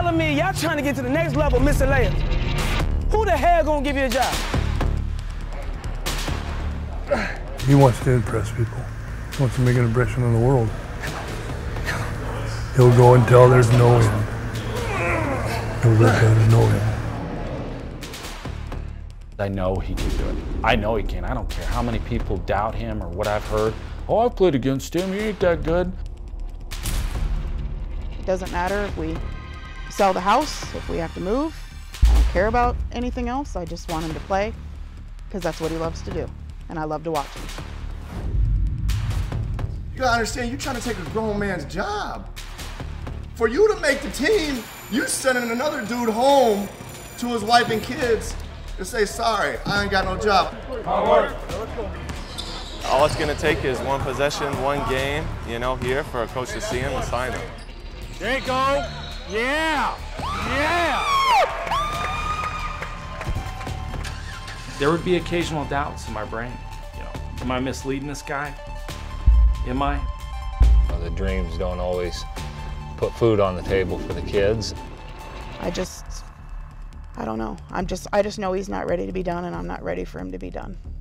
telling me y'all trying to get to the next level missing layers. Who the hell gonna give you a job? He wants to impress people. He wants to make an impression on the world. He'll go until there's no end. He'll go until there's no end. I know he can do it. I know he can. I don't care how many people doubt him or what I've heard. Oh, I've played against him. He ain't that good. It doesn't matter if we sell the house, if we have to move. I don't care about anything else. I just want him to play because that's what he loves to do. And I love to watch him. You gotta understand, you're trying to take a grown man's job. For you to make the team, you sending another dude home to his wife and kids to say, sorry, I ain't got no job. All it's gonna take is one possession, one game, you know, here for a coach to see him and sign him. There you go. Yeah! Yeah! There would be occasional doubts in my brain. You know, am I misleading this guy? Am I? The dreams don't always put food on the table for the kids. I don't know. I just know he's not ready to be done, and I'm not ready for him to be done.